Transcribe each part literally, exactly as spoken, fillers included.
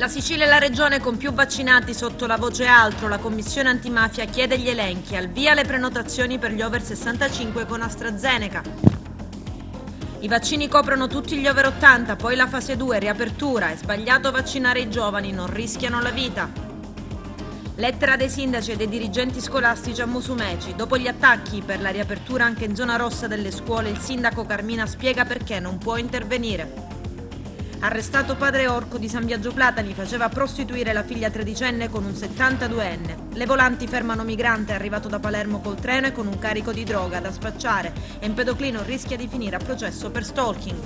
La Sicilia è la regione con più vaccinati sotto la voce altro. La commissione antimafia chiede gli elenchi, al via le prenotazioni per gli over sessantacinque con AstraZeneca. I vaccini coprono tutti gli over ottanta, poi la fase due, riapertura. È sbagliato vaccinare i giovani, non rischiano la vita. Lettera dei sindaci e dei dirigenti scolastici a Musumeci. Dopo gli attacchi per la riapertura anche in zona rossa delle scuole, il sindaco Carmina spiega perché non può intervenire. Arrestato padre orco di San Biagio Platani, faceva prostituire la figlia tredicenne con un settantaduenne. Le volanti fermano migrante arrivato da Palermo col treno e con un carico di droga da spacciare. Empedoclino rischia di finire a processo per stalking.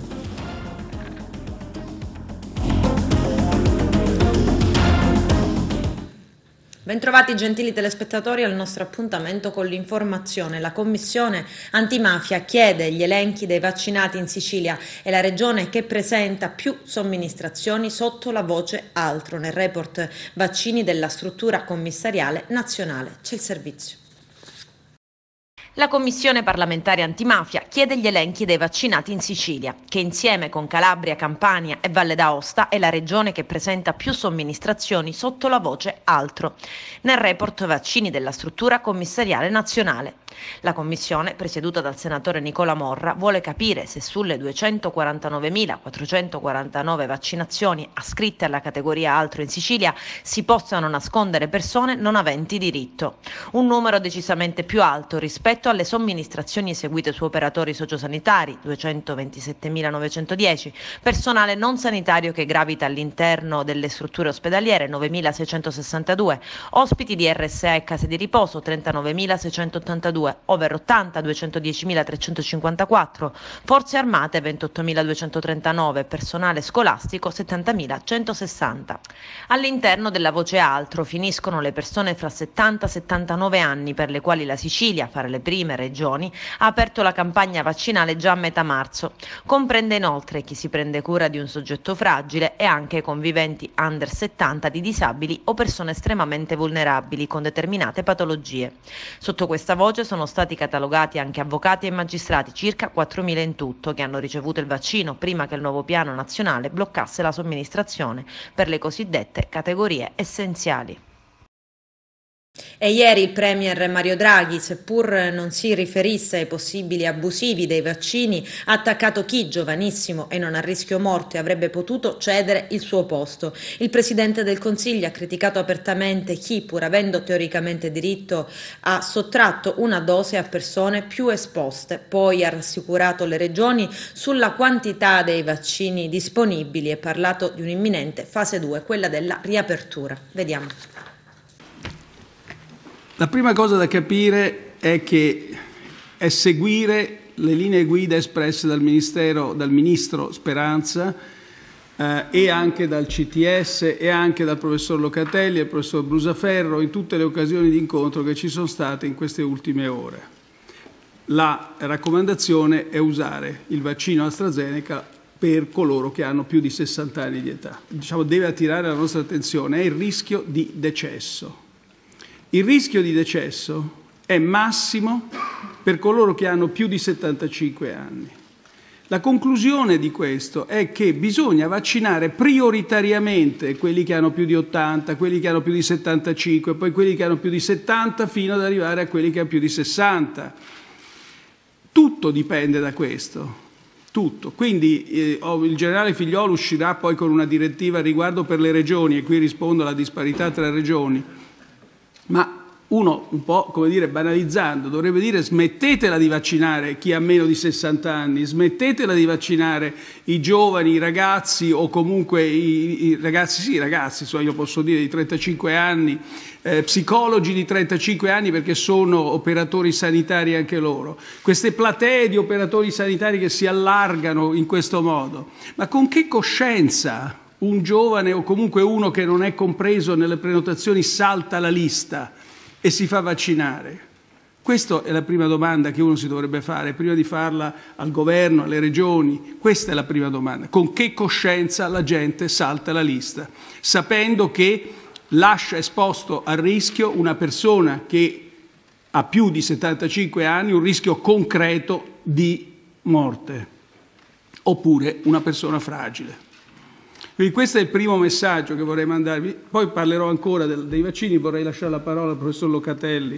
Bentrovati gentili telespettatori al nostro appuntamento con l'informazione. La Commissione antimafia chiede gli elenchi dei vaccinati in Sicilia e la regione che presenta più somministrazioni sotto la voce altro nel report vaccini della struttura commissariale nazionale. C'è il servizio. La Commissione parlamentare antimafia chiede gli elenchi dei vaccinati in Sicilia, che insieme con Calabria, Campania e Valle d'Aosta è la regione che presenta più somministrazioni sotto la voce altro, nel report vaccini della struttura commissariale nazionale. La Commissione, presieduta dal senatore Nicola Morra, vuole capire se sulle duecentoquarantanovemilaquattrocentoquarantanove vaccinazioni ascritte alla categoria altro in Sicilia si possano nascondere persone non aventi diritto, un numero decisamente più alto rispetto alle somministrazioni eseguite su operatori sociosanitari, duecentoventisettemila novecentodieci, personale non sanitario che gravita all'interno delle strutture ospedaliere, novemilaseicentosessantadue, ospiti di R S A e case di riposo, trentanovemilaseicentottantadue, over ottanta, duecentodiecimilatrecentocinquantaquattro, forze armate, ventottomiladuecentotrentanove, personale scolastico, settantamilacientosessanta. All'interno della voce altro finiscono le persone fra settanta e settantanove anni per le quali la Sicilia, fra le prime regioni, ha aperto la campagna vaccinale già a metà marzo. Comprende inoltre chi si prende cura di un soggetto fragile e anche i conviventi under settanta di disabili o persone estremamente vulnerabili con determinate patologie. Sotto questa voce sono stati catalogati anche avvocati e magistrati, circa quattromila in tutto, che hanno ricevuto il vaccino prima che il nuovo piano nazionale bloccasse la somministrazione per le cosiddette categorie essenziali. E ieri il premier Mario Draghi, seppur non si riferisse ai possibili abusivi dei vaccini, ha attaccato chi, giovanissimo e non a rischio morte, avrebbe potuto cedere il suo posto. Il presidente del Consiglio ha criticato apertamente chi, pur avendo teoricamente diritto, ha sottratto una dose a persone più esposte. Poi ha rassicurato le regioni sulla quantità dei vaccini disponibili e parlato di un'imminente fase due, quella della riapertura. Vediamo. La prima cosa da capire è che è seguire le linee guida espresse dal Ministero, dal Ministro Speranza eh, e anche dal C T S e anche dal professor Locatelli e il professor Brusaferro in tutte le occasioni di incontro che ci sono state in queste ultime ore. La raccomandazione è usare il vaccino AstraZeneca per coloro che hanno più di sessanta anni di età. Diciamo, deve attirare la nostra attenzione, è il rischio di decesso. Il rischio di decesso è massimo per coloro che hanno più di settantacinque anni. La conclusione di questo è che bisogna vaccinare prioritariamente quelli che hanno più di ottanta, quelli che hanno più di settantacinque, poi quelli che hanno più di settanta, fino ad arrivare a quelli che hanno più di sessanta. Tutto dipende da questo. Tutto. Quindi eh, il generale Figliuolo uscirà poi con una direttiva a riguardo per le regioni, e qui rispondo alla disparità tra regioni. Ma uno, un po' come dire banalizzando, dovrebbe dire: smettetela di vaccinare chi ha meno di sessanta anni, smettetela di vaccinare i giovani, i ragazzi o comunque i, i ragazzi, sì, ragazzi, so, io posso dire di trentacinque anni, eh, psicologi di trentacinque anni, perché sono operatori sanitari anche loro. Queste platee di operatori sanitari che si allargano in questo modo. Ma con che coscienza un giovane o comunque uno che non è compreso nelle prenotazioni salta la lista e si fa vaccinare? Questa è la prima domanda che uno si dovrebbe fare, prima di farla al governo, alle regioni. Questa è la prima domanda. Con che coscienza la gente salta la lista, sapendo che lascia esposto al rischio una persona che ha più di settantacinque anni, un rischio concreto di morte, oppure una persona fragile? Quindi questo è il primo messaggio che vorrei mandarvi. Poi parlerò ancora del, dei vaccini, vorrei lasciare la parola al professor Locatelli.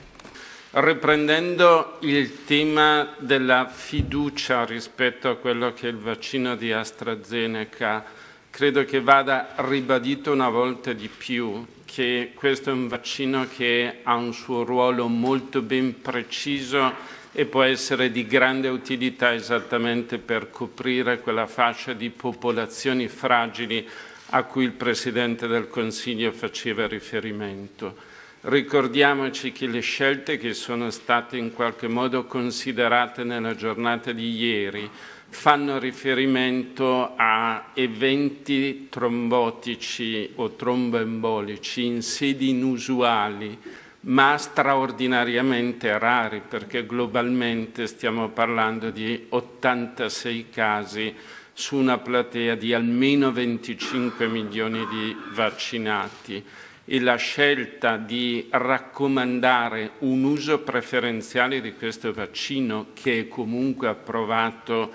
Riprendendo il tema della fiducia rispetto a quello che è il vaccino di AstraZeneca, credo che vada ribadito una volta di più che questo è un vaccino che ha un suo ruolo molto ben preciso e può essere di grande utilità esattamente per coprire quella fascia di popolazioni fragili a cui il Presidente del Consiglio faceva riferimento. Ricordiamoci che le scelte che sono state in qualche modo considerate nella giornata di ieri fanno riferimento a eventi trombotici o tromboembolici in sedi inusuali, ma straordinariamente rari, perché globalmente stiamo parlando di ottantasei casi su una platea di almeno venticinque milioni di vaccinati. E la scelta di raccomandare un uso preferenziale di questo vaccino, che è comunque approvato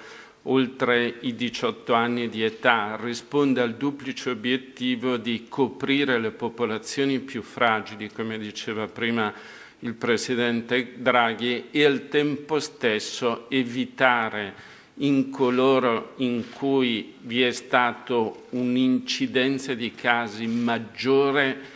oltre i diciotto anni di età, risponde al duplice obiettivo di coprire le popolazioni più fragili, come diceva prima il Presidente Draghi, e al tempo stesso evitare in coloro in cui vi è stato un'incidenza di casi maggiore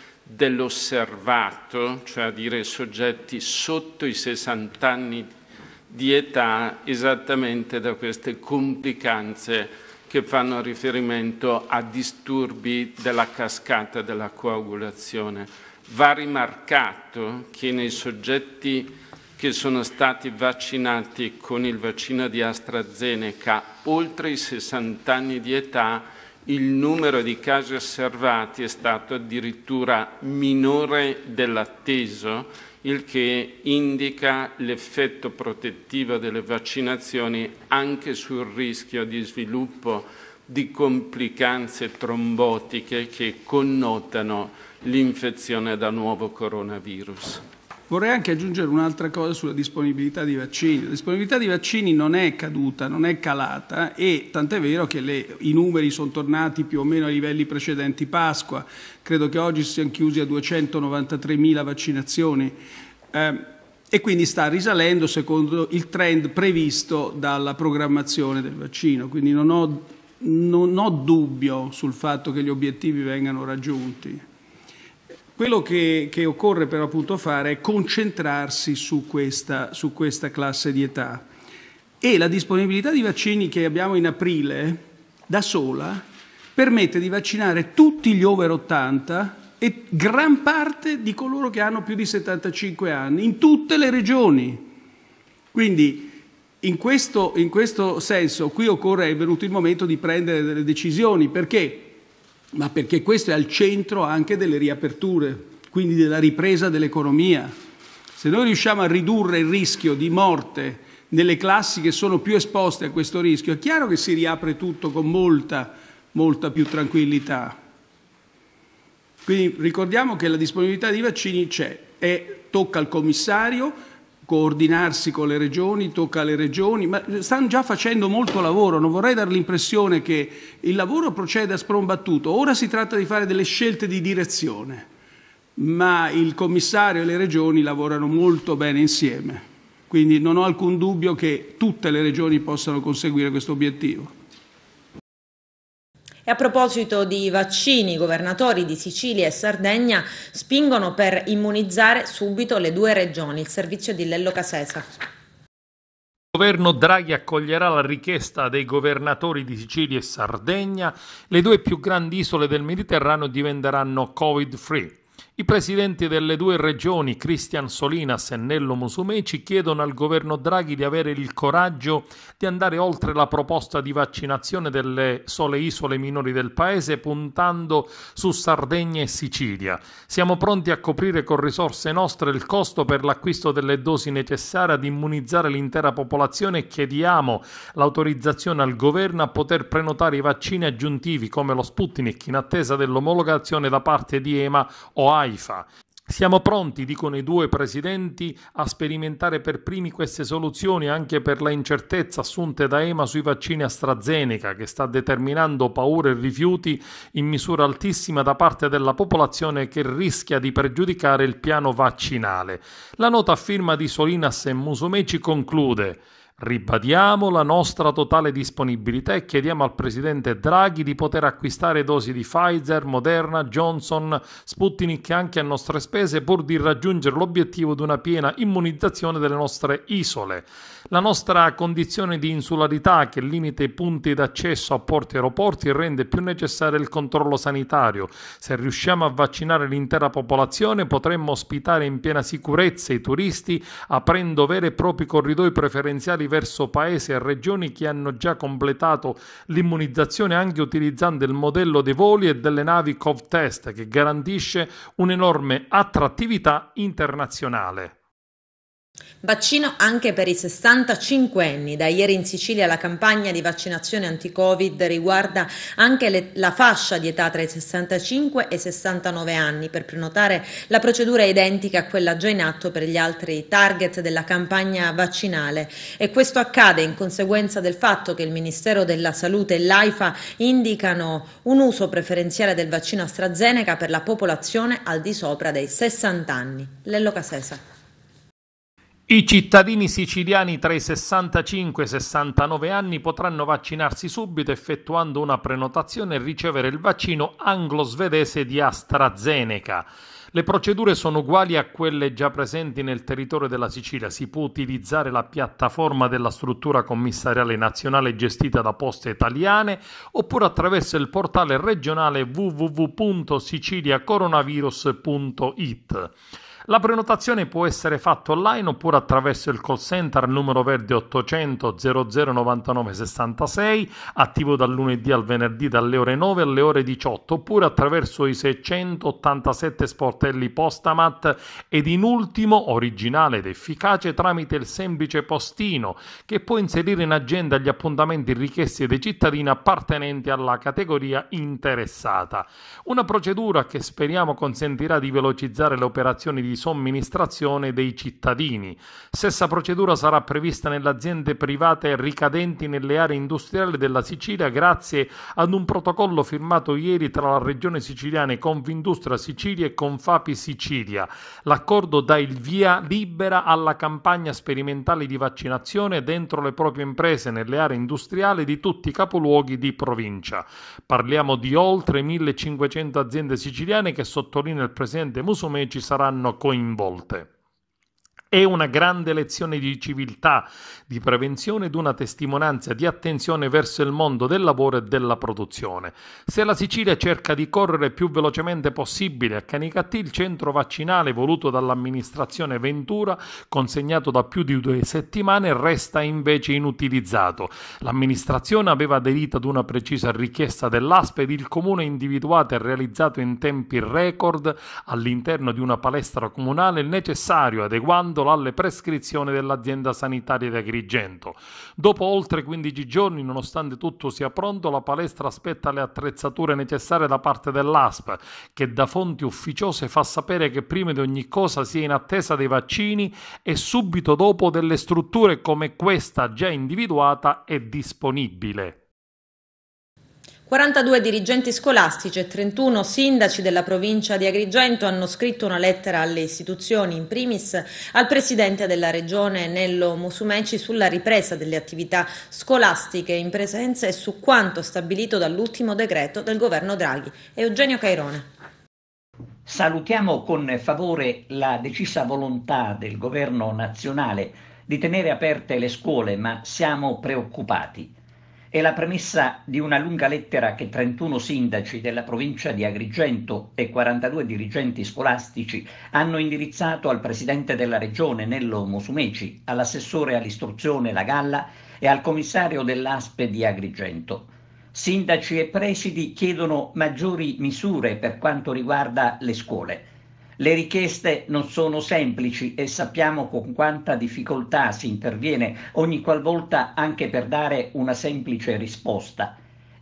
dell'osservato, cioè a dire soggetti sotto i sessanta anni di età, esattamente da queste complicanze che fanno riferimento a disturbi della cascata della coagulazione. Va rimarcato che nei soggetti che sono stati vaccinati con il vaccino di AstraZeneca oltre i sessanta anni di età, il numero di casi osservati è stato addirittura minore dell'atteso, il che indica l'effetto protettivo delle vaccinazioni anche sul rischio di sviluppo di complicanze trombotiche che connotano l'infezione da nuovo coronavirus. Vorrei anche aggiungere un'altra cosa sulla disponibilità di vaccini. La disponibilità di vaccini non è caduta, non è calata, e tant'è vero che le, i numeri sono tornati più o meno ai livelli precedenti Pasqua. Credo che oggi si siano chiusi a duecentonovantatremila vaccinazioni eh, e quindi sta risalendo secondo il trend previsto dalla programmazione del vaccino. Quindi non ho, non ho dubbio sul fatto che gli obiettivi vengano raggiunti. Quello che, che occorre però appunto fare è concentrarsi su questa, su questa classe di età, e la disponibilità di vaccini che abbiamo in aprile da sola permette di vaccinare tutti gli over ottanta e gran parte di coloro che hanno più di settantacinque anni in tutte le regioni. Quindi in questo, in questo senso qui occorre, è venuto il momento di prendere delle decisioni. Perché? Ma perché questo è al centro anche delle riaperture, quindi della ripresa dell'economia. Se noi riusciamo a ridurre il rischio di morte nelle classi che sono più esposte a questo rischio, è chiaro che si riapre tutto con molta, molta più tranquillità. Quindi ricordiamo che la disponibilità di vaccini c'è, e tocca al commissario coordinarsi con le regioni, tocca alle regioni, ma stanno già facendo molto lavoro. Non vorrei dare l'impressione che il lavoro proceda a sprombattuto. Ora si tratta di fare delle scelte di direzione, ma il commissario e le regioni lavorano molto bene insieme. Quindi non ho alcun dubbio che tutte le regioni possano conseguire questo obiettivo. E a proposito di vaccini, i governatori di Sicilia e Sardegna spingono per immunizzare subito le due regioni. Il servizio di Lello Casesa. Il governo Draghi accoglierà la richiesta dei governatori di Sicilia e Sardegna. Le due più grandi isole del Mediterraneo diventeranno Covid-free. I presidenti delle due regioni, Cristian Solinas e Nello Musumeci, chiedono al governo Draghi di avere il coraggio di andare oltre la proposta di vaccinazione delle sole isole minori del paese, puntando su Sardegna e Sicilia. Siamo pronti a coprire con risorse nostre il costo per l'acquisto delle dosi necessarie ad immunizzare l'intera popolazione e chiediamo l'autorizzazione al governo a poter prenotare i vaccini aggiuntivi come lo Sputnik in attesa dell'omologazione da parte di EMA o AIFA. Siamo pronti, dicono i due presidenti, a sperimentare per primi queste soluzioni anche per le incertezze assunte da E M A sui vaccini AstraZeneca, che sta determinando paure e rifiuti in misura altissima da parte della popolazione, che rischia di pregiudicare il piano vaccinale. La nota a firma di Solinas e Musumeci conclude: ribadiamo la nostra totale disponibilità e chiediamo al presidente Draghi di poter acquistare dosi di Pfizer, Moderna, Johnson, Sputnik anche a nostre spese, pur di raggiungere l'obiettivo di una piena immunizzazione delle nostre isole. La nostra condizione di insularità, che limita i punti d'accesso a porti e aeroporti, rende più necessario il controllo sanitario. Se riusciamo a vaccinare l'intera popolazione, potremmo ospitare in piena sicurezza i turisti, aprendo veri e propri corridoi preferenziali verso paesi e regioni che hanno già completato l'immunizzazione, anche utilizzando il modello dei voli e delle navi Covid test, che garantisce un'enorme attrattività internazionale. Vaccino anche per i sessantacinquenni. Da ieri in Sicilia la campagna di vaccinazione anti-Covid riguarda anche le, la fascia di età tra i sessantacinque e i sessantanove anni. Per prenotare la procedura è identica a quella già in atto per gli altri target della campagna vaccinale, e questo accade in conseguenza del fatto che il Ministero della Salute e l'AIFA indicano un uso preferenziale del vaccino AstraZeneca per la popolazione al di sopra dei sessanta anni. Lello Casesa. I cittadini siciliani tra i sessantacinque e i sessantanove anni potranno vaccinarsi subito effettuando una prenotazione e ricevere il vaccino anglo-svedese di AstraZeneca. Le procedure sono uguali a quelle già presenti nel territorio della Sicilia. Si può utilizzare la piattaforma della struttura commissariale nazionale gestita da Poste Italiane, oppure attraverso il portale regionale w w w punto sicilia coronavirus punto i t. La prenotazione può essere fatta online oppure attraverso il call center numero verde ottocento zero zero novantanove sessantasei, attivo dal lunedì al venerdì dalle ore nove alle ore diciotto, oppure attraverso i seicentottantasette sportelli Postamat, ed in ultimo, originale ed efficace, tramite il semplice postino, che può inserire in agenda gli appuntamenti richiesti dai cittadini appartenenti alla categoria interessata. Una procedura che speriamo consentirà di velocizzare le operazioni di somministrazione dei cittadini. Stessa procedura sarà prevista nelle aziende private ricadenti nelle aree industriali della Sicilia, grazie ad un protocollo firmato ieri tra la Regione Siciliana e Confindustria Sicilia e Confapi Sicilia. L'accordo dà il via libera alla campagna sperimentale di vaccinazione dentro le proprie imprese nelle aree industriali di tutti i capoluoghi di provincia. Parliamo di oltre millecinquecento aziende siciliane che, sottolinea il presidente Musumeci, saranno coinvolte. È una grande lezione di civiltà, di prevenzione ed una testimonianza di attenzione verso il mondo del lavoro e della produzione. Se la Sicilia cerca di correre più velocemente possibile a Canicattì, il centro vaccinale voluto dall'amministrazione Ventura, consegnato da più di due settimane, resta invece inutilizzato. L'amministrazione aveva aderito ad una precisa richiesta dell'A S P ed il comune ha individuato e realizzato in tempi record all'interno di una palestra comunale il necessario, adeguando alle prescrizioni dell'azienda sanitaria di Agrigento. Dopo oltre quindici giorni, nonostante tutto sia pronto, la palestra aspetta le attrezzature necessarie da parte dell'A S P, che da fonti ufficiose fa sapere che prima di ogni cosa si è in attesa dei vaccini e subito dopo delle strutture come questa già individuata e disponibile. quarantadue dirigenti scolastici e trentuno sindaci della provincia di Agrigento hanno scritto una lettera alle istituzioni, in primis al presidente della regione Nello Musumeci, sulla ripresa delle attività scolastiche in presenza e su quanto stabilito dall'ultimo decreto del governo Draghi. Eugenio Cairone. Salutiamo con favore la decisa volontà del governo nazionale di tenere aperte le scuole, ma siamo preoccupati. È la premessa di una lunga lettera che trentuno sindaci della provincia di Agrigento e quarantadue dirigenti scolastici hanno indirizzato al presidente della regione Nello Musumeci, all'assessore all'istruzione La Galla e al commissario dell'A S P di Agrigento. Sindaci e presidi chiedono maggiori misure per quanto riguarda le scuole. Le richieste non sono semplici e sappiamo con quanta difficoltà si interviene ogni qualvolta anche per dare una semplice risposta.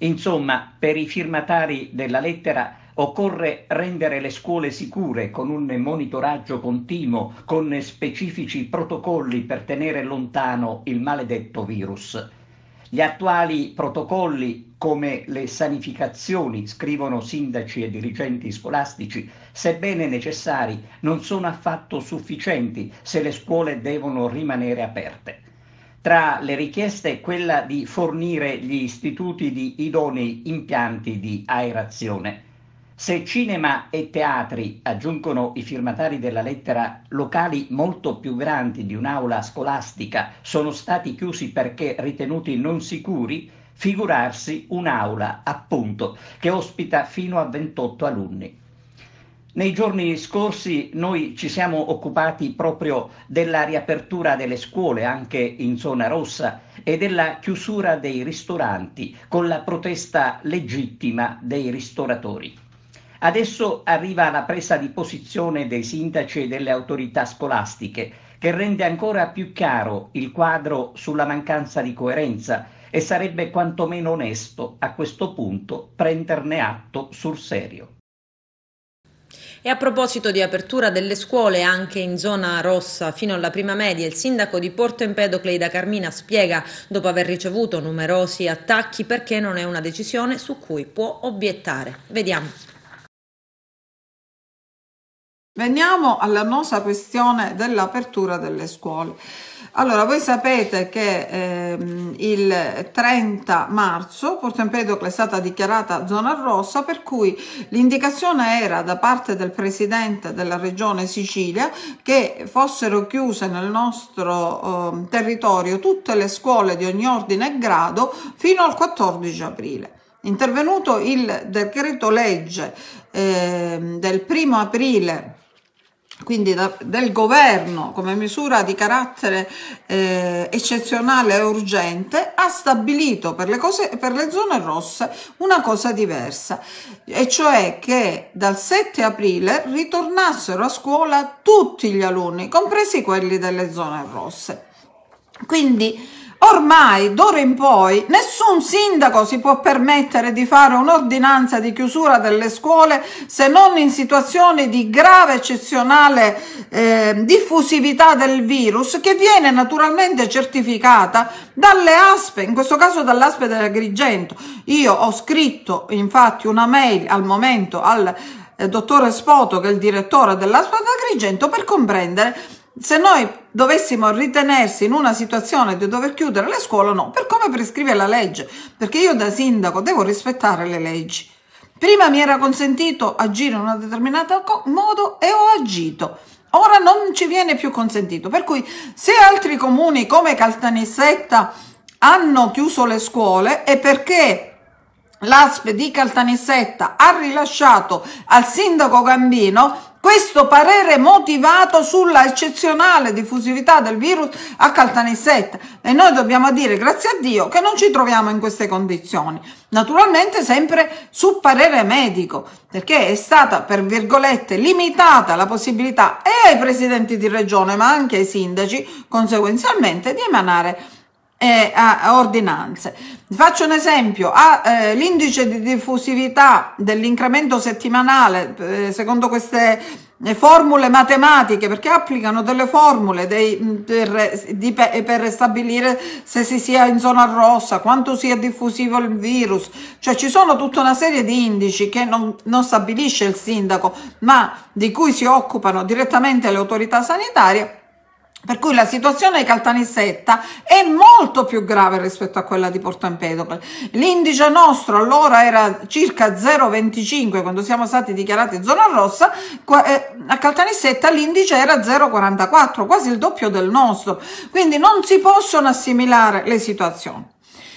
Insomma, per i firmatari della lettera occorre rendere le scuole sicure con un monitoraggio continuo, con specifici protocolli per tenere lontano il maledetto virus. Gli attuali protocolli, come le sanificazioni, scrivono sindaci e dirigenti scolastici, sebbene necessari, non sono affatto sufficienti se le scuole devono rimanere aperte. Tra le richieste quella di fornire gli istituti di idonei impianti di aerazione. Se cinema e teatri, aggiungono i firmatari della lettera, locali molto più grandi di un'aula scolastica sono stati chiusi perché ritenuti non sicuri, figurarsi un'aula, appunto, che ospita fino a ventotto alunni. Nei giorni scorsi noi ci siamo occupati proprio della riapertura delle scuole anche in zona rossa e della chiusura dei ristoranti con la protesta legittima dei ristoratori. Adesso arriva la presa di posizione dei sindaci e delle autorità scolastiche, che rende ancora più chiaro il quadro sulla mancanza di coerenza e sarebbe quantomeno onesto a questo punto prenderne atto sul serio. E a proposito di apertura delle scuole anche in zona rossa fino alla prima media, il sindaco di Porto Empedocle Ida Carmina spiega, dopo aver ricevuto numerosi attacchi, perché non è una decisione su cui può obiettare. Vediamo. Veniamo all'annosa questione dell'apertura delle scuole. Allora, voi sapete che ehm, il trenta marzo Porto Empedocle è stata dichiarata zona rossa, per cui l'indicazione era da parte del presidente della regione Sicilia che fossero chiuse nel nostro eh, territorio tutte le scuole di ogni ordine e grado fino al quattordici aprile. Intervenuto il decreto legge eh, del primo aprile, quindi da, del governo, come misura di carattere eh, eccezionale e urgente, ha stabilito per le, cose, per le zone rosse una cosa diversa, e cioè che dal sette aprile ritornassero a scuola tutti gli alunni, compresi quelli delle zone rosse. Quindi ormai, d'ora in poi, nessun sindaco si può permettere di fare un'ordinanza di chiusura delle scuole se non in situazioni di grave eccezionale eh, diffusività del virus, che viene naturalmente certificata dalle A S P E, in questo caso dall'A S P E di Agrigento. Io ho scritto infatti una mail al momento al eh, dottore Spoto, che è il direttore dell'A S P E di Agrigento, per comprendere se noi dovessimo ritenersi in una situazione di dover chiudere le scuole o no, per come prescrive la legge, perché io da sindaco devo rispettare le leggi. Prima mi era consentito agire in un determinato modo e ho agito, ora non ci viene più consentito, per cui se altri comuni come Caltanissetta hanno chiuso le scuole è perché l'A S P E di Caltanissetta ha rilasciato al sindaco Gambino questo parere motivato sulla eccezionale diffusività del virus a Caltanissetta, e noi dobbiamo dire grazie a Dio che non ci troviamo in queste condizioni, naturalmente sempre su parere medico, perché è stata, per virgolette, limitata la possibilità e ai presidenti di regione ma anche ai sindaci conseguenzialmente di emanare Eh, a ordinanze. Faccio un esempio: a eh, l'indice di diffusività dell'incremento settimanale eh, secondo queste eh, formule matematiche, perché applicano delle formule dei, per, di, per stabilire se si sia in zona rossa, quanto sia diffusivo il virus, cioè ci sono tutta una serie di indici che non, non stabilisce il sindaco ma di cui si occupano direttamente le autorità sanitarie. Per cui la situazione di Caltanissetta è molto più grave rispetto a quella di Porto Empedocle. L'indice nostro allora era circa zero virgola venticinque quando siamo stati dichiarati zona rossa, a Caltanissetta l'indice era zero virgola quarantaquattro, quasi il doppio del nostro. Quindi non si possono assimilare le situazioni.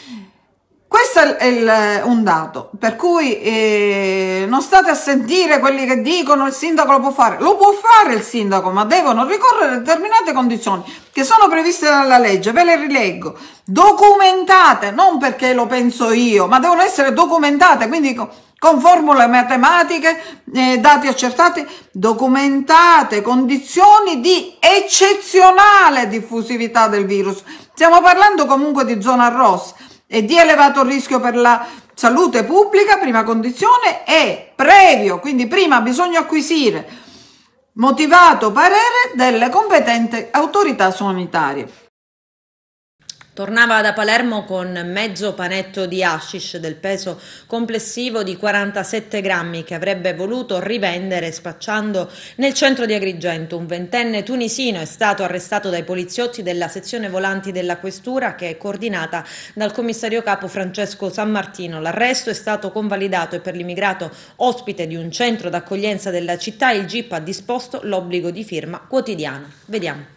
Questo è il, un dato, per cui eh, non state a sentire quelli che dicono il sindaco lo può fare. Lo può fare il sindaco, ma devono ricorrere a determinate condizioni che sono previste dalla legge. Ve le rileggo. Documentate, non perché lo penso io, ma devono essere documentate, quindi con, con formule matematiche, eh, dati accertati, documentate condizioni di eccezionale diffusività del virus. Stiamo parlando comunque di zona rossa e di elevato rischio per la salute pubblica, prima condizione, e previo, quindi prima bisogna acquisire motivato parere delle competenti autorità sanitarie. Tornava da Palermo con mezzo panetto di hashish del peso complessivo di quarantasette grammi che avrebbe voluto rivendere spacciando nel centro di Agrigento. Un ventenne tunisino è stato arrestato dai poliziotti della sezione volanti della questura, che è coordinata dal commissario capo Francesco Sammartino. L'arresto è stato convalidato e per l'immigrato ospite di un centro d'accoglienza della città il G I P ha disposto l'obbligo di firma quotidiano. Vediamo.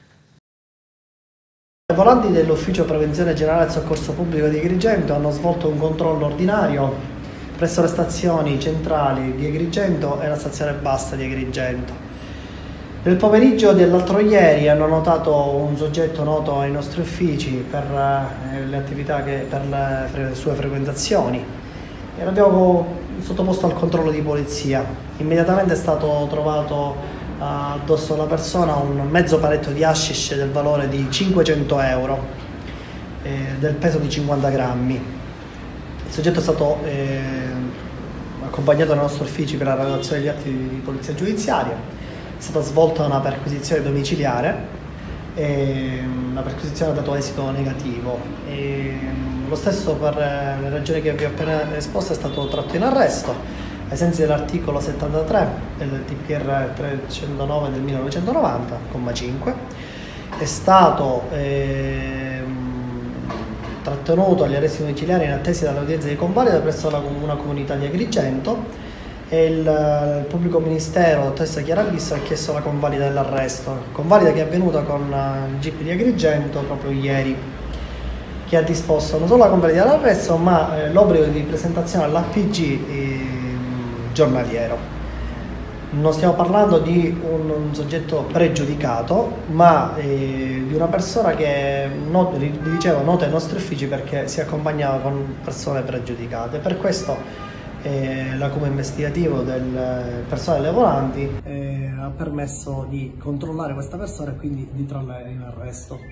I volanti dell'Ufficio Prevenzione Generale e Soccorso Pubblico di Agrigento hanno svolto un controllo ordinario presso le stazioni centrali di Agrigento e la stazione bassa di Agrigento. Nel pomeriggio dell'altro ieri hanno notato un soggetto noto ai nostri uffici per eh, le attività che, per le, le sue frequentazioni e l'abbiamo sottoposto al controllo di polizia. Immediatamente è stato trovato addosso alla persona un mezzo paletto di hashish del valore di cinquecento euro, eh, del peso di cinquanta grammi. Il soggetto è stato eh, accompagnato dai nostri uffici per la redazione degli atti di polizia giudiziaria. È stata svolta una perquisizione domiciliare e la perquisizione ha dato esito negativo. E lo stesso, per le ragioni che vi ho appena esposto, è stato tratto in arresto ai sensi dell'articolo settantatré del T P R trecentonove del millenovecentonovanta, comma cinque, è stato eh, trattenuto agli arresti domiciliari in attesa dell'udienza di convalida presso la, una comunità di Agrigento e il, il pubblico ministero, Tessa Chiarabissa, ha chiesto la convalida dell'arresto, convalida che è avvenuta con il G I P di Agrigento proprio ieri, che ha disposto non solo la convalida dell'arresto ma eh, l'obbligo di presentazione all'A P G eh, giornaliero. Non stiamo parlando di un, un soggetto pregiudicato, ma eh, di una persona che, not, vi dicevo, nota ai nostri uffici perché si accompagnava con persone pregiudicate. Per questo eh, l'acume investigativo del personale delle volanti eh, ha permesso di controllare questa persona e quindi di trarla in arresto.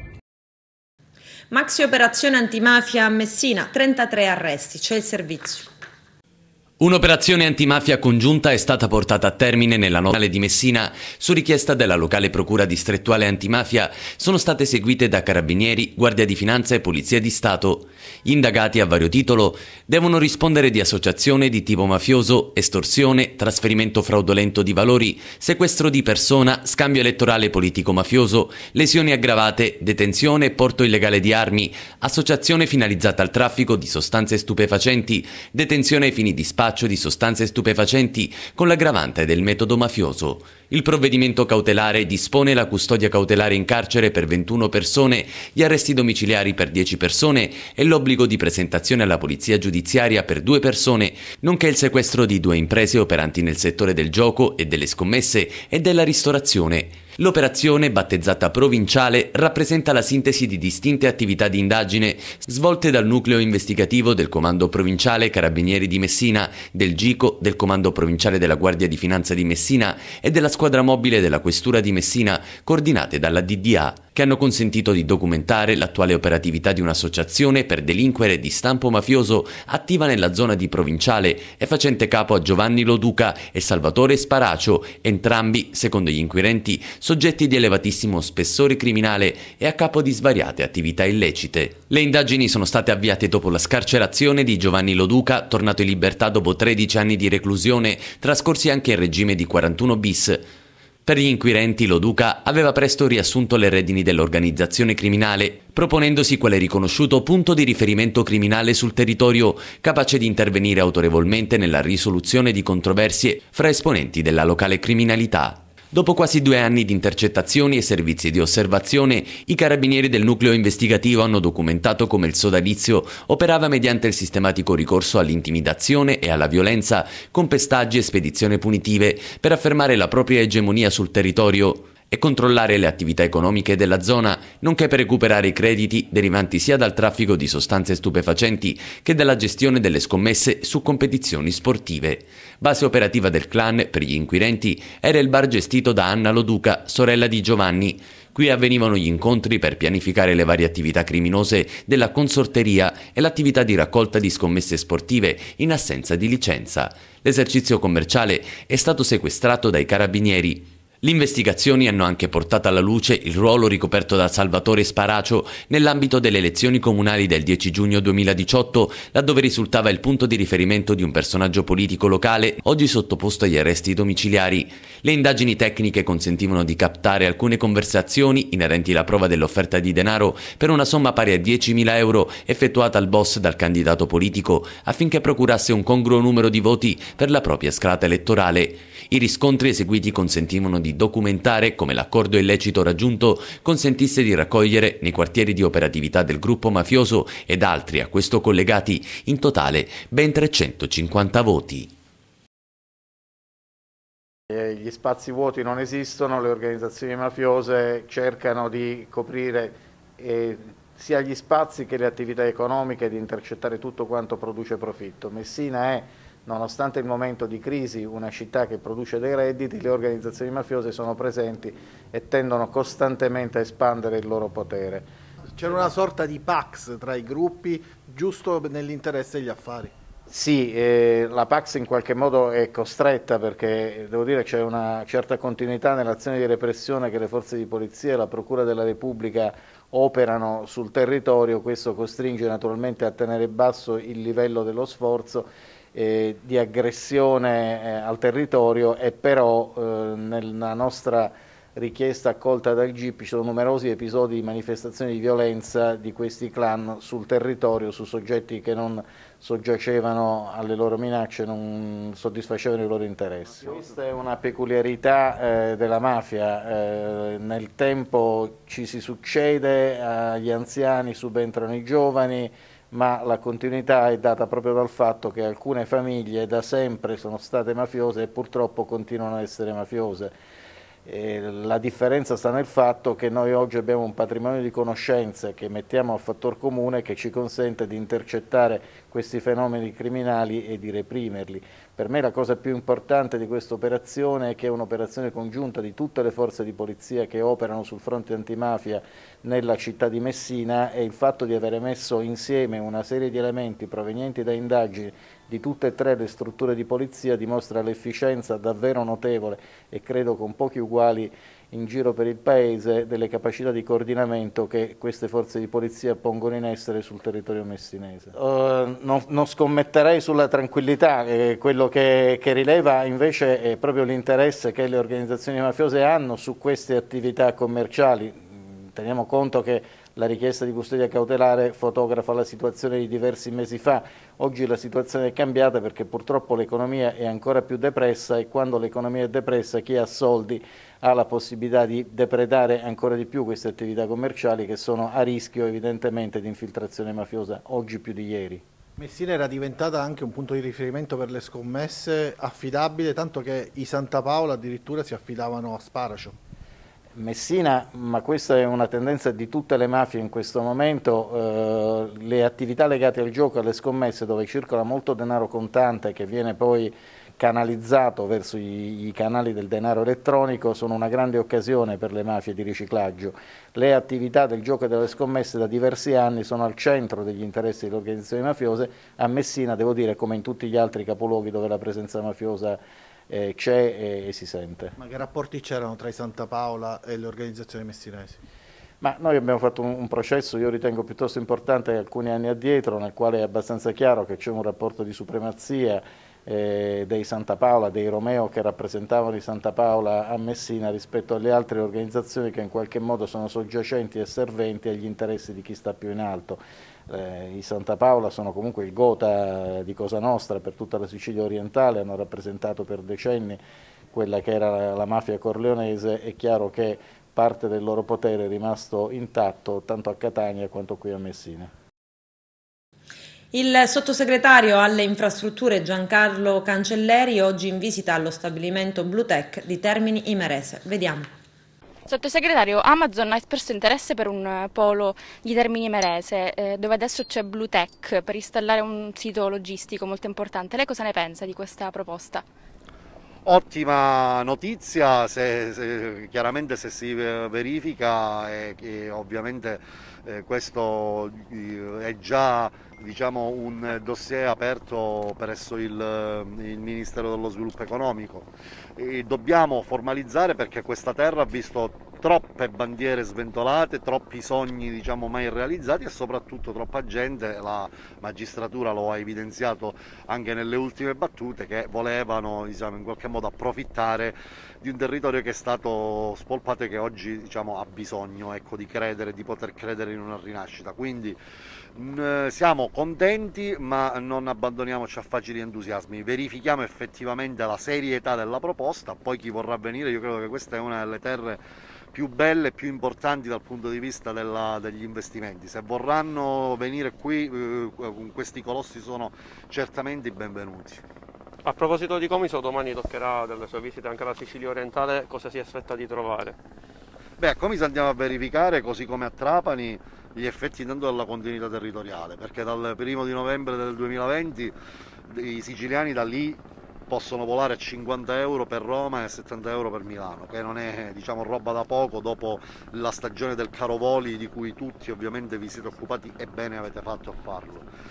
Maxi operazione antimafia a Messina, trentatré arresti, c'è il servizio. Un'operazione antimafia congiunta è stata portata a termine nella notte di Messina. Su richiesta della locale procura distrettuale antimafia sono state eseguite da carabinieri, guardia di finanza e polizia di Stato. Gli indagati a vario titolo devono rispondere di associazione di tipo mafioso, estorsione, trasferimento fraudolento di valori, sequestro di persona, scambio elettorale politico-mafioso, lesioni aggravate, detenzione e porto illegale di armi, associazione finalizzata al traffico di sostanze stupefacenti, detenzione ai fini di spaccio di sostanze stupefacenti con l'aggravante del metodo mafioso. Il provvedimento cautelare dispone la custodia cautelare in carcere per ventuno persone, gli arresti domiciliari per dieci persone e l'obbligo di presentazione alla polizia giudiziaria per due persone, nonché il sequestro di due imprese operanti nel settore del gioco e delle scommesse e della ristorazione. L'operazione, battezzata provinciale, rappresenta la sintesi di distinte attività di indagine svolte dal nucleo investigativo del Comando Provinciale Carabinieri di Messina, del GICO, del Comando Provinciale della Guardia di Finanza di Messina e della Squadra Mobile della Questura di Messina, coordinate dalla D D A, che hanno consentito di documentare l'attuale operatività di un'associazione per delinquere di stampo mafioso attiva nella zona di Provinciale e facente capo a Giovanni Loduca e Salvatore Sparacio, entrambi, secondo gli inquirenti, soggetti di elevatissimo spessore criminale e a capo di svariate attività illecite. Le indagini sono state avviate dopo la scarcerazione di Giovanni Loduca, tornato in libertà dopo tredici anni di reclusione, trascorsi anche in regime di quarantuno bis. Per gli inquirenti Loduca aveva presto riassunto le redini dell'organizzazione criminale, proponendosi quale riconosciuto punto di riferimento criminale sul territorio, capace di intervenire autorevolmente nella risoluzione di controversie fra esponenti della locale criminalità. Dopo quasi due anni di intercettazioni e servizi di osservazione, i carabinieri del nucleo investigativo hanno documentato come il sodalizio operava mediante il sistematico ricorso all'intimidazione e alla violenza, con pestaggi e spedizioni punitive per affermare la propria egemonia sul territorio. e controllare le attività economiche della zona, nonché per recuperare i crediti derivanti sia dal traffico di sostanze stupefacenti che dalla gestione delle scommesse su competizioni sportive. Base operativa del clan, per gli inquirenti, era il bar gestito da Anna Loduca, sorella di Giovanni. Qui avvenivano gli incontri per pianificare le varie attività criminose della consorteria e l'attività di raccolta di scommesse sportive in assenza di licenza. L'esercizio commerciale è stato sequestrato dai carabinieri. Le investigazioni hanno anche portato alla luce il ruolo ricoperto da Salvatore Sparacio nell'ambito delle elezioni comunali del dieci giugno duemiladiciotto, laddove risultava il punto di riferimento di un personaggio politico locale oggi sottoposto agli arresti domiciliari. Le indagini tecniche consentivano di captare alcune conversazioni inerenti alla prova dell'offerta di denaro per una somma pari a diecimila euro effettuata al boss dal candidato politico affinché procurasse un congruo numero di voti per la propria scalata elettorale. I riscontri eseguiti consentivano di documentare come l'accordo illecito raggiunto consentisse di raccogliere nei quartieri di operatività del gruppo mafioso ed altri a questo collegati in totale ben trecentocinquanta voti. Gli spazi vuoti non esistono, le organizzazioni mafiose cercano di coprire eh, sia gli spazi che le attività economiche, di intercettare tutto quanto produce profitto. Messina è, nonostante il momento di crisi, una città che produce dei redditi, le organizzazioni mafiose sono presenti e tendono costantemente a espandere il loro potere. C'era una sorta di pax tra i gruppi, giusto nell'interesse degli affari. Sì, eh, la pax in qualche modo è costretta, perché devo dire c'è una certa continuità nell'azione di repressione che le forze di polizia e la Procura della Repubblica operano sul territorio. Questo costringe naturalmente a tenere basso il livello dello sforzo Eh, di aggressione eh, al territorio, e però eh, nella nostra richiesta accolta dal G I P ci sono numerosi episodi di manifestazioni di violenza di questi clan sul territorio, su soggetti che non soggiacevano alle loro minacce, non soddisfacevano i loro interessi. Questa è una peculiarità eh, della mafia, eh, nel tempo ci si succede, agli anziani subentrano i giovani, ma la continuità è data proprio dal fatto che alcune famiglie da sempre sono state mafiose e purtroppo continuano a essere mafiose. E la differenza sta nel fatto che noi oggi abbiamo un patrimonio di conoscenze che mettiamo a fattor comune, che ci consente di intercettare questi fenomeni criminali e di reprimerli. Per me la cosa più importante di questa operazione è che è un'operazione congiunta di tutte le forze di polizia che operano sul fronte antimafia nella città di Messina, e il fatto di avere messo insieme una serie di elementi provenienti da indagini di tutte e tre le strutture di polizia dimostra l'efficienza davvero notevole, e credo con pochi uguali in giro per il Paese, delle capacità di coordinamento che queste forze di polizia pongono in essere sul territorio messinese. Uh, non, non scommetterei sulla tranquillità, eh, quello che, che rileva invece è proprio l'interesse che le organizzazioni mafiose hanno su queste attività commerciali. Teniamo conto che la richiesta di custodia cautelare fotografa la situazione di diversi mesi fa. Oggi la situazione è cambiata perché purtroppo l'economia è ancora più depressa, e quando l'economia è depressa chi ha soldi ha la possibilità di depredare ancora di più queste attività commerciali, che sono a rischio evidentemente di infiltrazione mafiosa oggi più di ieri. Messina era diventata anche un punto di riferimento per le scommesse affidabile, tanto che i Santa Paola addirittura si affidavano a Sparacio. Messina, ma questa è una tendenza di tutte le mafie in questo momento, eh, le attività legate al gioco, alle scommesse, dove circola molto denaro contante che viene poi canalizzato verso i, i canali del denaro elettronico, sono una grande occasione per le mafie di riciclaggio. Le attività del gioco e delle scommesse da diversi anni sono al centro degli interessi delle organizzazioni mafiose. A Messina, devo dire, come in tutti gli altri capoluoghi dove la presenza mafiosa Eh, c'è e, e si sente. Ma che rapporti c'erano tra i Santa Paola e le organizzazioni messinesi? Ma noi abbiamo fatto un, un processo, io ritengo piuttosto importante, alcuni anni addietro, nel quale è abbastanza chiaro che c'è un rapporto di supremazia eh, dei Santa Paola, dei Romeo che rappresentavano i Santa Paola a Messina rispetto alle altre organizzazioni che in qualche modo sono soggiacenti e serventi agli interessi di chi sta più in alto. Eh, I Santa Paola sono comunque il Gotha di Cosa Nostra per tutta la Sicilia orientale, hanno rappresentato per decenni quella che era la, la mafia corleonese. È chiaro che parte del loro potere è rimasto intatto tanto a Catania quanto qui a Messina. Il sottosegretario alle infrastrutture Giancarlo Cancelleri oggi in visita allo stabilimento Blu Tech di Termini Imerese. Vediamo. Sottosegretario, Amazon ha espresso interesse per un polo di Termini Imerese, eh, dove adesso c'è Bluetech, per installare un sito logistico molto importante. Lei cosa ne pensa di questa proposta? Ottima notizia, se, se, chiaramente se si verifica e che ovviamente eh, questo è già, diciamo, un dossier aperto presso il, il Ministero dello Sviluppo Economico. E dobbiamo formalizzare, perché questa terra ha visto troppe bandiere sventolate, troppi sogni, diciamo, mai realizzati e soprattutto troppa gente, la magistratura lo ha evidenziato anche nelle ultime battute, che volevano, diciamo, in qualche modo approfittare di un territorio che è stato spolpato e che oggi, diciamo, ha bisogno, ecco, di credere, di poter credere in una rinascita. Quindi mh, siamo contenti, ma non abbandoniamoci a facili entusiasmi, verifichiamo effettivamente la serietà della proposta. Poi chi vorrà venire, io credo che questa è una delle terre più belle e più importanti dal punto di vista della, degli investimenti. Se vorranno venire qui, eh, questi colossi sono certamente i benvenuti. A proposito di Comiso, domani toccherà delle sue visite anche alla Sicilia orientale, cosa si aspetta di trovare? Beh, a Comiso andiamo a verificare, così come a Trapani, gli effetti tanto della continuità territoriale, perché dal primo di novembre del duemilaventi i siciliani da lì possono volare a cinquanta euro per Roma e a settanta euro per Milano, che non è, diciamo, roba da poco dopo la stagione del caro voli di cui tutti ovviamente vi siete occupati e bene avete fatto a farlo.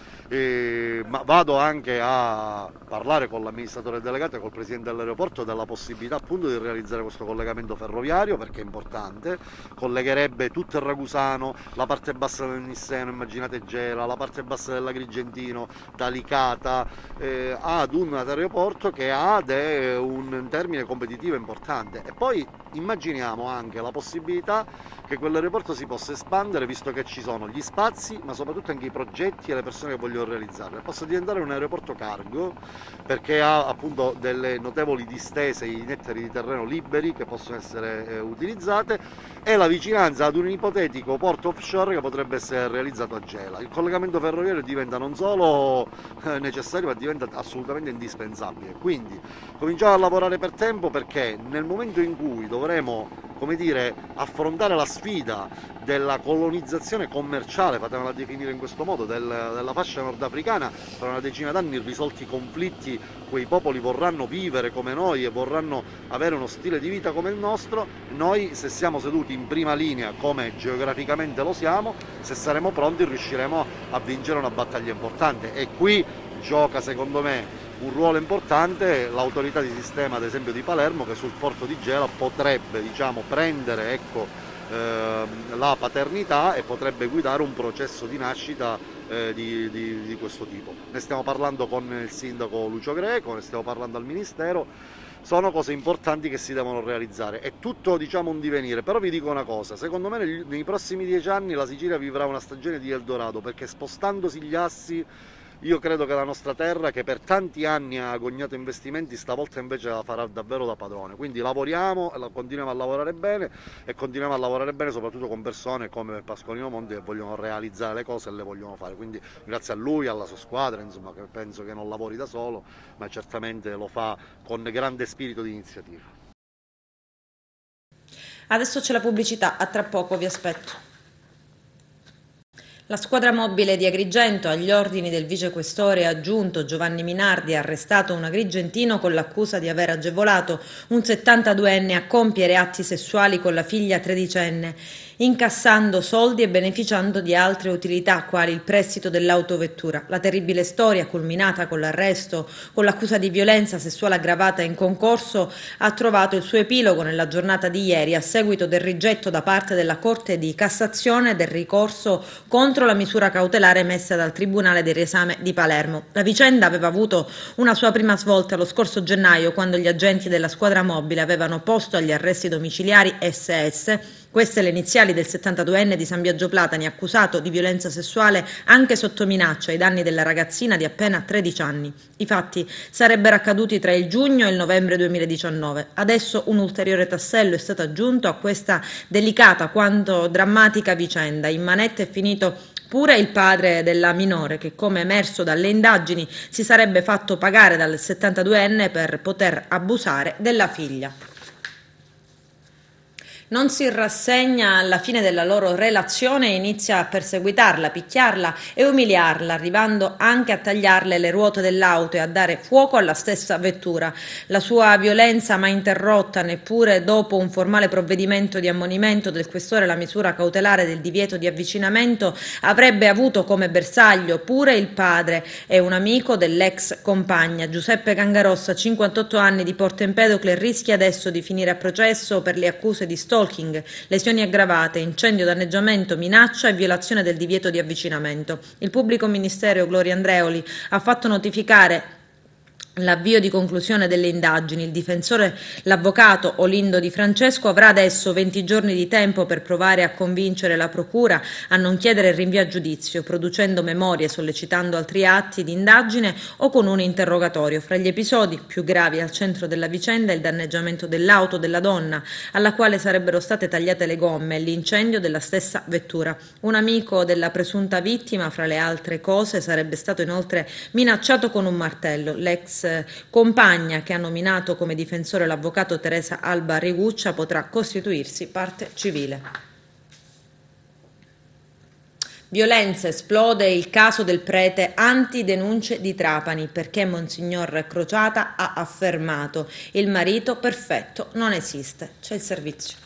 E, ma vado anche a parlare con l'amministratore delegato e col presidente dell'aeroporto della possibilità appunto di realizzare questo collegamento ferroviario, perché è importante, collegherebbe tutto il Ragusano, la parte bassa del Nisseno, immaginate Gela, la parte bassa dell'Agrigentino, da Licata eh, ad un aeroporto che ha de, un termine competitivo importante. E poi immaginiamo anche la possibilità che quell'aeroporto si possa espandere, visto che ci sono gli spazi, ma soprattutto anche i progetti e le persone che vogliono realizzarle. Possa diventare un aeroporto cargo, perché ha appunto delle notevoli distese in ettari di terreno liberi che possono essere eh, utilizzate, e la vicinanza ad un ipotetico porto offshore che potrebbe essere realizzato a Gela. Il collegamento ferroviario diventa non solo eh, necessario, ma diventa assolutamente indispensabile. Quindi cominciamo a lavorare per tempo, perché nel momento in cui dovremo, come dire, affrontare la sfida della colonizzazione commerciale, fatemela definire in questo modo, del, della fascia nordafricana, tra una decina d'anni risolti i conflitti, quei popoli vorranno vivere come noi e vorranno avere uno stile di vita come il nostro. Noi, se siamo seduti in prima linea, come geograficamente lo siamo, se saremo pronti riusciremo a vincere una battaglia importante. E qui gioca, secondo me, un ruolo importante l'autorità di sistema, ad esempio di Palermo, che sul porto di Gela potrebbe, diciamo, prendere, ecco, ehm, la paternità e potrebbe guidare un processo di nascita eh, di, di, di questo tipo. Ne stiamo parlando con il sindaco Lucio Greco, ne stiamo parlando al Ministero. Sono cose importanti che si devono realizzare, è tutto, diciamo, un divenire. Però vi dico una cosa, secondo me negli, nei prossimi dieci anni la Sicilia vivrà una stagione di Eldorado, perché spostandosi gli assi, io credo che la nostra terra, che per tanti anni ha agognato investimenti, stavolta invece la farà davvero da padrone. Quindi lavoriamo, continuiamo a lavorare bene, e continuiamo a lavorare bene soprattutto con persone come Pasqualino Monti che vogliono realizzare le cose e le vogliono fare. Quindi grazie a lui, alla sua squadra, insomma, che penso che non lavori da solo, ma certamente lo fa con grande spirito di iniziativa. Adesso c'è la pubblicità, a tra poco, vi aspetto. La squadra mobile di Agrigento, agli ordini del vicequestore aggiunto Giovanni Minardi, ha arrestato un agrigentino con l'accusa di aver agevolato un settantaduenne a compiere atti sessuali con la figlia tredicenne, incassando soldi e beneficiando di altre utilità, quali il prestito dell'autovettura. La terribile storia, culminata con l'arresto con l'accusa di violenza sessuale aggravata in concorso, ha trovato il suo epilogo nella giornata di ieri, a seguito del rigetto da parte della Corte di Cassazione del ricorso contro la misura cautelare emessa dal Tribunale del Riesame di Palermo. La vicenda aveva avuto una sua prima svolta lo scorso gennaio, quando gli agenti della squadra mobile avevano posto agli arresti domiciliari S S, queste le iniziali del settantaduenne di San Biagio Platani, accusato di violenza sessuale anche sotto minaccia ai danni della ragazzina di appena tredici anni. I fatti sarebbero accaduti tra il giugno e il novembre duemiladiciannove. Adesso un ulteriore tassello è stato aggiunto a questa delicata quanto drammatica vicenda. In manetta è finito pure il padre della minore, che, come emerso dalle indagini, si sarebbe fatto pagare dal settantaduenne per poter abusare della figlia. Non si rassegna alla fine della loro relazione e inizia a perseguitarla, picchiarla e umiliarla, arrivando anche a tagliarle le ruote dell'auto e a dare fuoco alla stessa vettura. La sua violenza, mai interrotta neppure dopo un formale provvedimento di ammonimento del questore, la misura cautelare del divieto di avvicinamento, avrebbe avuto come bersaglio pure il padre e un amico dell'ex compagna. Giuseppe Cangarossa, cinquantotto anni, di Porto Empedocle, rischia adesso di finire a processo per le accuse di stalking, lesioni aggravate, incendio, danneggiamento, minaccia e violazione del divieto di avvicinamento. Il pubblico ministero Gloria Andreoli ha fatto notificare l'avvio di conclusione delle indagini. Il difensore, l'avvocato Olindo Di Francesco, avrà adesso venti giorni di tempo per provare a convincere la procura a non chiedere il rinvio a giudizio, producendo memorie, sollecitando altri atti di indagine o con un interrogatorio. Fra gli episodi più gravi al centro della vicenda il danneggiamento dell'auto della donna, alla quale sarebbero state tagliate le gomme, e l'incendio della stessa vettura. Un amico della presunta vittima, fra le altre cose, sarebbe stato inoltre minacciato con un martello. L'ex compagna, che ha nominato come difensore l'avvocato Teresa Alba Riguccia, potrà costituirsi parte civile. Violenza, esplode il caso del prete anti-denunce di Trapani, perché Monsignor Crociata ha affermato: il marito perfetto non esiste. C'è il servizio.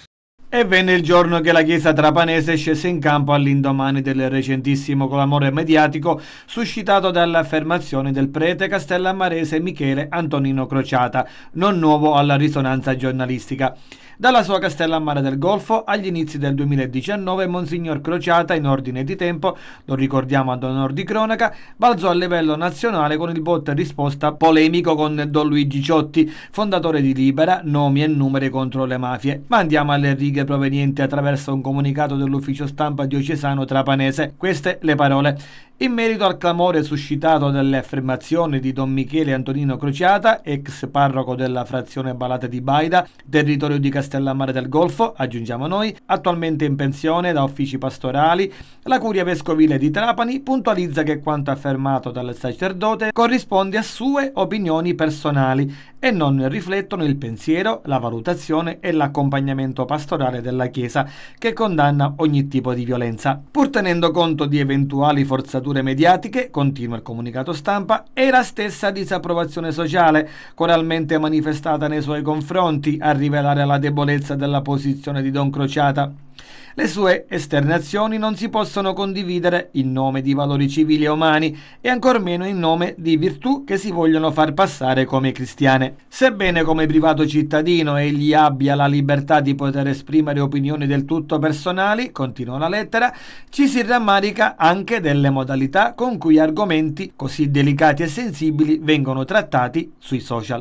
E venne il giorno che la chiesa trapanese scese in campo all'indomani del recentissimo clamore mediatico suscitato dalle affermazioni del prete castellammarese Michele Antonino Crociata, non nuovo alla risonanza giornalistica. Dalla sua Castellammare del Golfo agli inizi del duemiladiciannove, Monsignor Crociata, in ordine di tempo, lo ricordiamo ad onor di cronaca, balzò a livello nazionale con il botta e risposta polemico con Don Luigi Ciotti, fondatore di Libera, nomi e numeri contro le mafie. Ma andiamo alle righe provenienti attraverso un comunicato dell'ufficio stampa diocesano trapanese. Queste le parole. In merito al clamore suscitato dalle affermazioni di Don Michele Antonino Crociata, ex parroco della frazione Balate di Baida, territorio di Castellammare del Golfo, aggiungiamo noi, attualmente in pensione da uffici pastorali, la Curia Vescovile di Trapani puntualizza che quanto affermato dal sacerdote corrisponde a sue opinioni personali e non riflettono il pensiero, la valutazione e l'accompagnamento pastorale della Chiesa, che condanna ogni tipo di violenza. Pur tenendo conto di eventuali forzature mediatiche, continua il comunicato stampa, e la stessa disapprovazione sociale coralmente manifestata nei suoi confronti a rivelare la debolezza della posizione di Don Crociata. Le sue esternazioni non si possono condividere in nome di valori civili e umani e ancor meno in nome di virtù che si vogliono far passare come cristiane. Sebbene come privato cittadino egli abbia la libertà di poter esprimere opinioni del tutto personali, continua la lettera, ci si rammarica anche delle modalità con cui argomenti così delicati e sensibili vengono trattati sui social.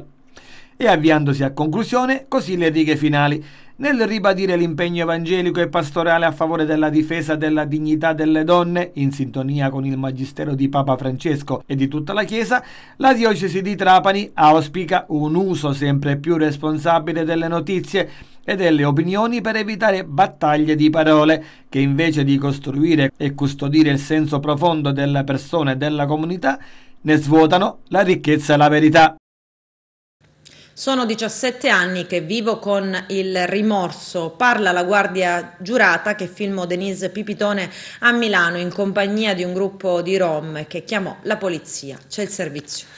E avviandosi a conclusione, così le righe finali. Nel ribadire l'impegno evangelico e pastorale a favore della difesa della dignità delle donne, in sintonia con il magistero di Papa Francesco e di tutta la Chiesa, la diocesi di Trapani auspica un uso sempre più responsabile delle notizie e delle opinioni per evitare battaglie di parole che, invece di costruire e custodire il senso profondo delle persone e della comunità, ne svuotano la ricchezza e la verità. Sono diciassette anni che vivo con il rimorso, parla la guardia giurata che filmò Denise Pipitone a Milano in compagnia di un gruppo di rom che chiamò la polizia. C'è il servizio.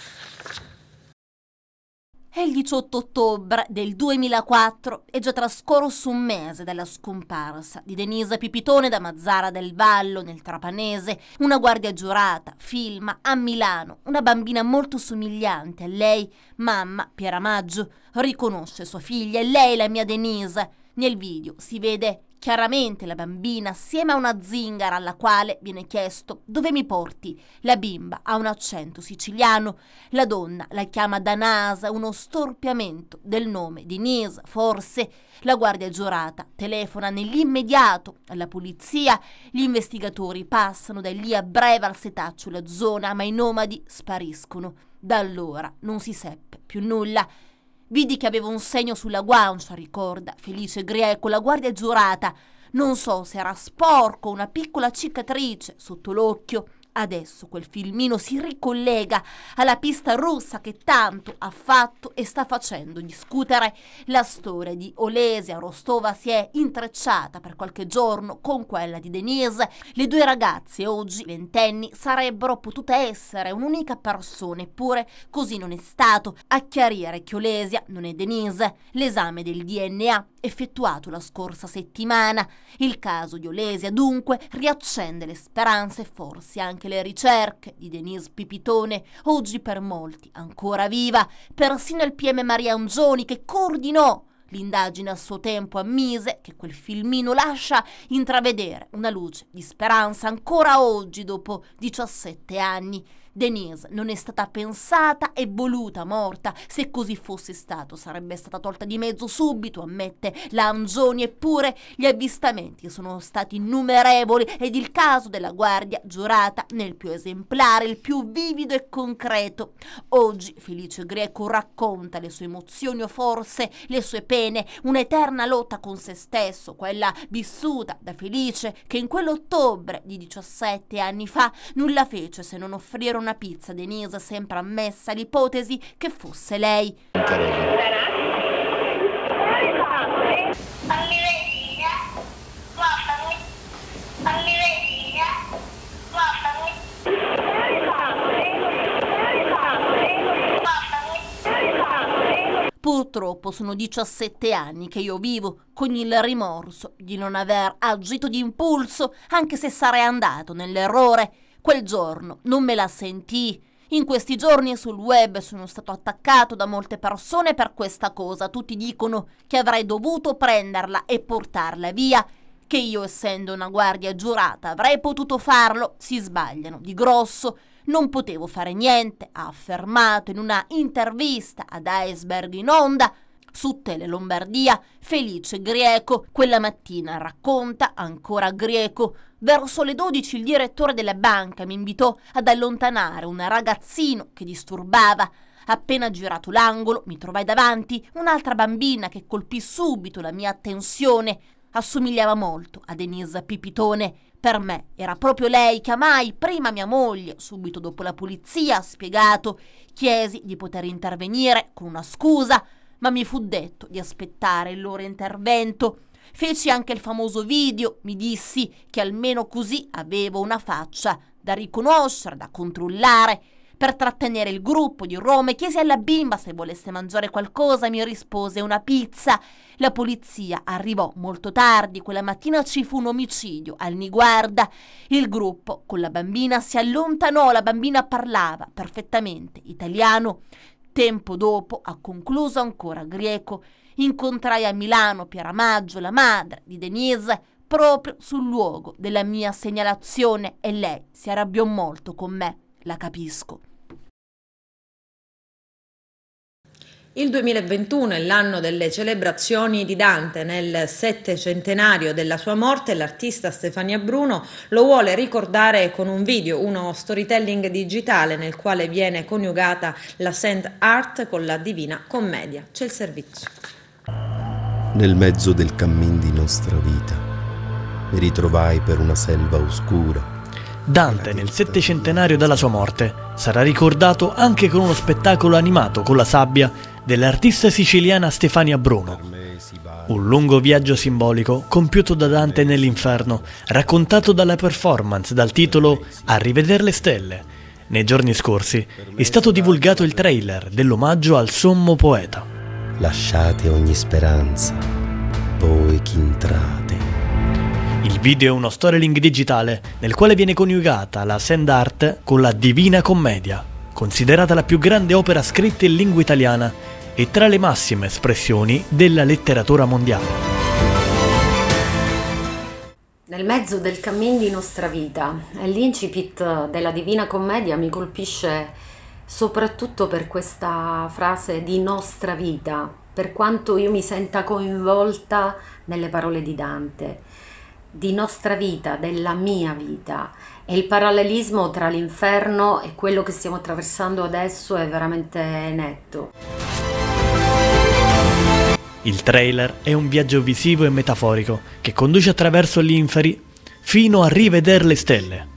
È il diciotto ottobre del duemilaquattro, è già trascorso un mese dalla scomparsa di Denise Pipitone da Mazzara del Vallo, nel Trapanese. Una guardia giurata filma a Milano una bambina molto somigliante a lei, mamma Piera Maggio, riconosce sua figlia, e lei la mia Denise. Nel video si vede chiaramente la bambina assieme a una zingara alla quale viene chiesto: dove mi porti? La bimba ha un accento siciliano, la donna la chiama Danasa, uno storpiamento del nome di Nisa, forse. La guardia giurata telefona nell'immediato alla polizia, gli investigatori passano da lì a breve al setaccio la zona, ma i nomadi spariscono. Da allora non si seppe più nulla. Vidi che aveva un segno sulla guancia, ricorda Felice Grieco, la guardia giurata. Non so se era sporco o una piccola cicatrice sotto l'occhio. Adesso quel filmino si ricollega alla pista rossa che tanto ha fatto e sta facendo discutere. La storia di Olesia Rostova si è intrecciata per qualche giorno con quella di Denise. Le due ragazze, oggi ventenni, sarebbero potute essere un'unica persona, eppure così non è stato. A chiarire che Olesia non è Denise. L'esame del D N A effettuato la scorsa settimana. Il caso di Olesia dunque riaccende le speranze, forse anche le ricerche di Denise Pipitone, oggi per molti ancora viva. Persino il P M Maria Angioni, che coordinò l'indagine a suo tempo, ammise che quel filmino lascia intravedere una luce di speranza ancora oggi dopo diciassette anni. Denise non è stata pensata e voluta morta. Se così fosse stato sarebbe stata tolta di mezzo subito, ammette la Angioni, eppure gli avvistamenti sono stati innumerevoli ed il caso della guardia giurata nel più esemplare, il più vivido e concreto. Oggi Felice Grieco racconta le sue emozioni o forse le sue pene, un'eterna lotta con se stesso, quella vissuta da Felice che in quell'ottobre di diciassette anni fa nulla fece se non offrire una pizza. Denise sempre ammessa l'ipotesi che fosse lei. Purtroppo sono diciassette anni che io vivo con il rimorso di non aver agito di impulso, anche se sarei andato nell'errore. Quel giorno non me la sentii. In questi giorni sul web sono stato attaccato da molte persone per questa cosa. Tutti dicono che avrei dovuto prenderla e portarla via, che io, essendo una guardia giurata, avrei potuto farlo. Si sbagliano di grosso. Non potevo fare niente, ha affermato in una intervista ad Iceberg in Onda su Tele Lombardia Felice Grieco. Quella mattina, racconta ancora Grieco, verso le dodici il direttore della banca mi invitò ad allontanare un ragazzino che disturbava. Appena girato l'angolo mi trovai davanti un'altra bambina che colpì subito la mia attenzione. Assomigliava molto a Denise Pipitone. Per me era proprio lei. Chiamai prima mia moglie, subito dopo la polizia, ha spiegato. Chiesi di poter intervenire con una scusa, ma mi fu detto di aspettare il loro intervento. Feci anche il famoso video, mi dissi che almeno così avevo una faccia da riconoscere, da controllare. Per trattenere il gruppo di Roma chiesi alla bimba se volesse mangiare qualcosa, mi rispose una pizza. La polizia arrivò molto tardi, quella mattina ci fu un omicidio al Niguarda. Il gruppo con la bambina si allontanò, la bambina parlava perfettamente italiano. Tempo dopo, ha concluso ancora Grieco, incontrai a Milano Pieramaggio, la madre di Denise, proprio sul luogo della mia segnalazione e lei si arrabbiò molto con me, la capisco. Il duemilaventuno è l'anno delle celebrazioni di Dante. Nel settecentenario della sua morte l'artista Stefania Bruno lo vuole ricordare con un video, uno storytelling digitale nel quale viene coniugata la Saint Art con la Divina Commedia. C'è il servizio. Nel mezzo del cammin di nostra vita mi ritrovai per una selva oscura. Dante, nel settecentenario della sua morte, sarà ricordato anche con uno spettacolo animato con la sabbia dell'artista siciliana Stefania Bruno. Un lungo viaggio simbolico compiuto da Dante nell'inferno, raccontato dalla performance dal titolo A rivedere le stelle. Nei giorni scorsi è stato divulgato il trailer dell'omaggio al sommo poeta. Lasciate ogni speranza, voi che entrate. Il video è uno storytelling digitale nel quale viene coniugata la Saint Art con la Divina Commedia, considerata la più grande opera scritta in lingua italiana e tra le massime espressioni della letteratura mondiale. Nel mezzo del cammin di nostra vita, l'incipit della Divina Commedia mi colpisce soprattutto per questa frase di nostra vita, per quanto io mi senta coinvolta nelle parole di Dante. Di nostra vita, della mia vita, e il parallelismo tra l'inferno e quello che stiamo attraversando adesso è veramente netto. Il trailer è un viaggio visivo e metaforico che conduce attraverso gli inferi fino a rivedere le stelle.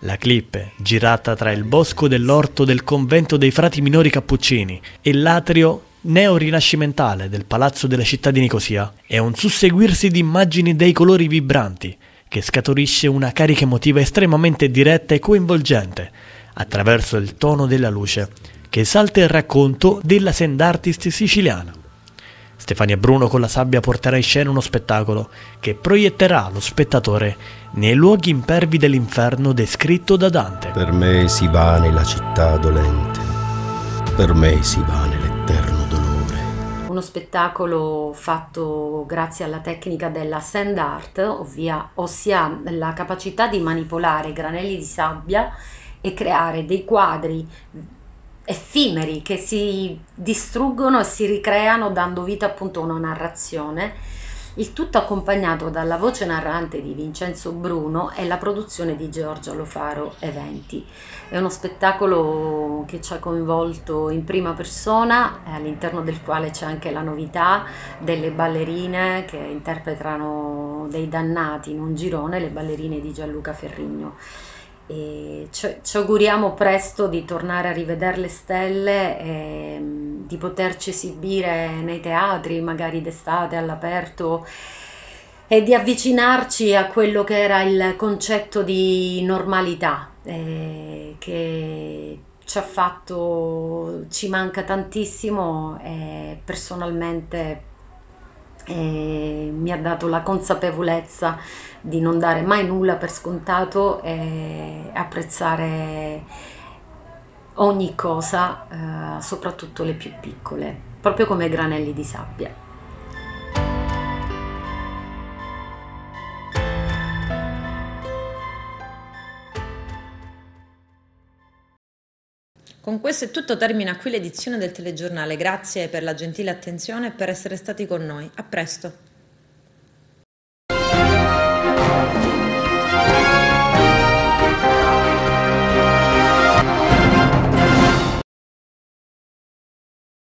La clip, girata tra il bosco dell'orto del convento dei frati minori cappuccini e l'atrio neo-rinascimentale del palazzo della città di Nicosia, è un susseguirsi di immagini dei colori vibranti che scaturisce una carica emotiva estremamente diretta e coinvolgente attraverso il tono della luce che esalta il racconto della sand artist siciliana. Stefania Bruno con la sabbia porterà in scena uno spettacolo che proietterà lo spettatore nei luoghi impervi dell'inferno descritto da Dante. Per me si vane la città dolente, per me si vane l'eterno dolore. Uno spettacolo fatto grazie alla tecnica della sand art, ovvia, ossia la capacità di manipolare granelli di sabbia e creare dei quadri effimeri che si distruggono e si ricreano dando vita appunto a una narrazione, il tutto accompagnato dalla voce narrante di Vincenzo Bruno e la produzione di Giorgio Alofaro Eventi. È uno spettacolo che ci ha coinvolto in prima persona, all'interno del quale c'è anche la novità delle ballerine che interpretano dei dannati in un girone, le ballerine di Gianluca Ferrigno. E ci, ci auguriamo presto di tornare a rivedere le stelle e di poterci esibire nei teatri, magari d'estate all'aperto, e di avvicinarci a quello che era il concetto di normalità eh, che ci ha fatto, ci manca tantissimo e personalmente eh, mi ha dato la consapevolezza di non dare mai nulla per scontato e apprezzare ogni cosa, eh, soprattutto le più piccole, proprio come granelli di sabbia. Con questo è tutto, termina qui l'edizione del telegiornale. Grazie per la gentile attenzione e per essere stati con noi. A presto.